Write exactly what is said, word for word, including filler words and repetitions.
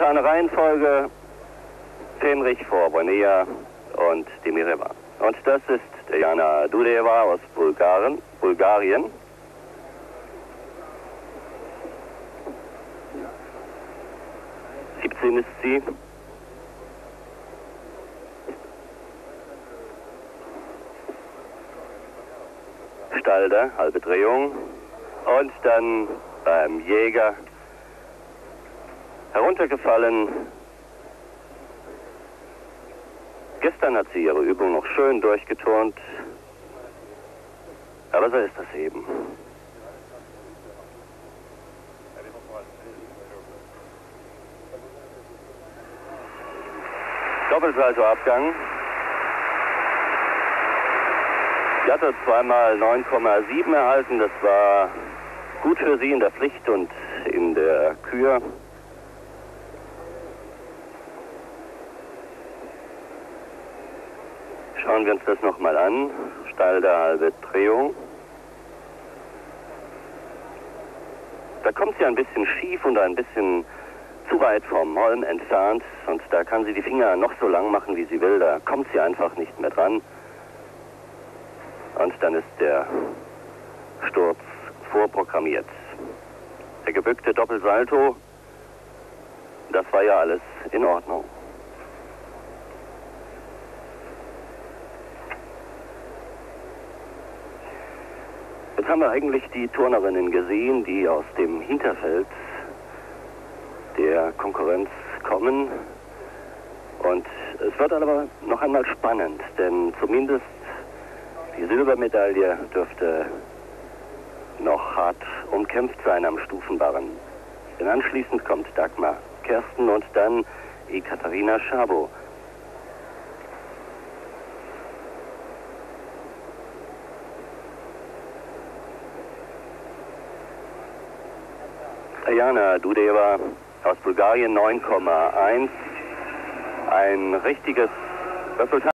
Spontane Reihenfolge: Fenrich vor Bonea und Demireva. Und das ist Diana Dudeva aus Bulgaren, Bulgarien. siebzehn ist sie. Stalder, halbe Drehung. Und dann beim Jäger heruntergefallen. Gestern hat sie ihre Übung noch schön durchgeturnt. Aber so ist das eben. Doppelsaltoabgang. Sie hatte zweimal neun Komma sieben erhalten. Das war gut für sie in der Pflicht und in der Kür. Schauen wir uns das nochmal an. Stalder, halbe Drehung. Da kommt sie ein bisschen schief und ein bisschen zu weit vom Holm entfernt. Und da kann sie die Finger noch so lang machen, wie sie will. Da kommt sie einfach nicht mehr dran. Und dann ist der Sturz vorprogrammiert. Der gebückte Doppelsalto, das war ja alles in Ordnung. Jetzt haben wir eigentlich die Turnerinnen gesehen, die aus dem Hinterfeld der Konkurrenz kommen. Und es wird aber noch einmal spannend, denn zumindest die Silbermedaille dürfte noch hart umkämpft sein am Stufenbarren. Denn anschließend kommt Dagmar Kersten und dann Ekaterina Szabo. Diana Dudeva aus Bulgarien, neun Komma eins. Ein richtiges Resultat.